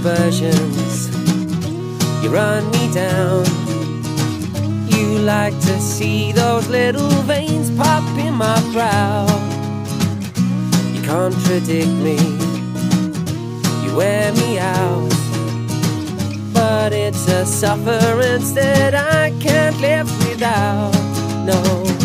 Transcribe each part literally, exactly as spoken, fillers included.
versions. You run me down. You like to see those little veins pop in my brow. You contradict me, you wear me out, but it's a sufferance that I can't live without. No.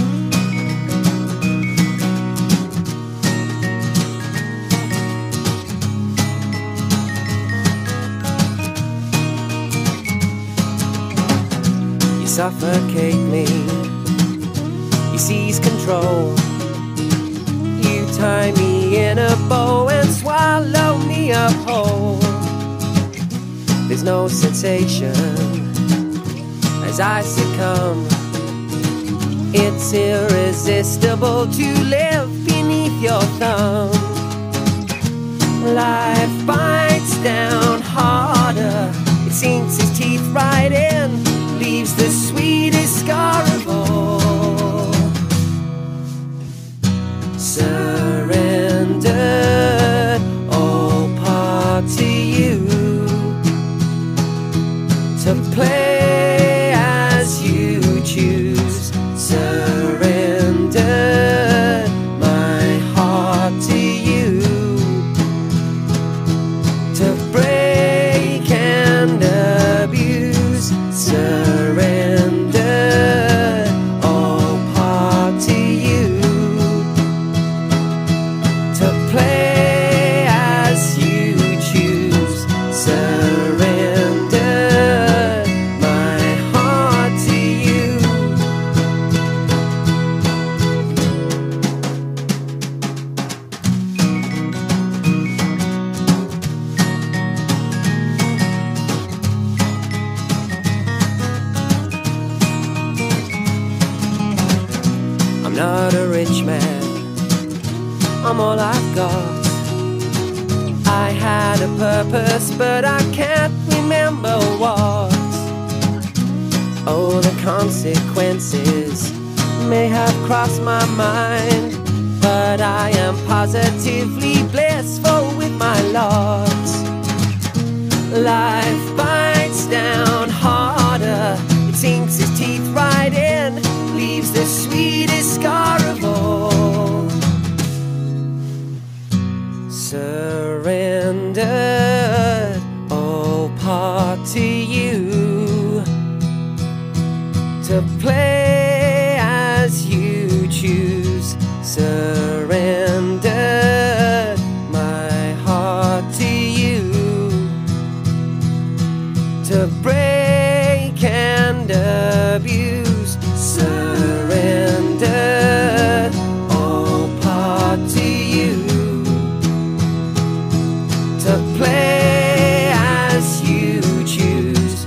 Suffocate me, you seize control. You tie me in a bow and swallow me up whole. There's no sensation as I succumb. It's irresistible to live beneath your thumb. Life bites down harder, it sinks its teeth right in, leaves the sweetest scar of all. Surrendered, all part to you, to play as you choose. Surrendered my heart to you, to break and abuse. Surrendered, all part to you, to play as you choose. Surrendered my heart to you. I'm not a rich man, I'm all I've got. I had a purpose, but I can't remember what. Oh, the consequences may have crossed my mind, but I am positively blissful with my lot. Life bites down harder, it sinks its teeth right in, leaves the sweetest scar of all. Surrendered, all part to you, to play as you choose. Surrendered my heart to you, to break and abuse. Surrendered, all part to you, to play as you choose.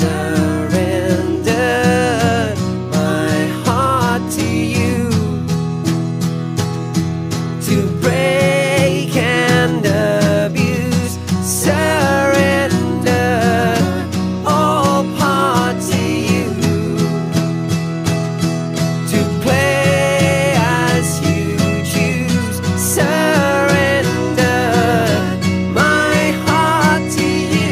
Surrendered my heart to you, to break and abuse. Surrendered, all part to you, to play as you choose. Surrendered my heart to you,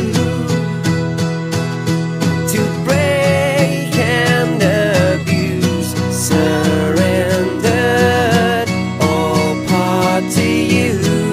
to break and abuse. Surrendered, all part to you.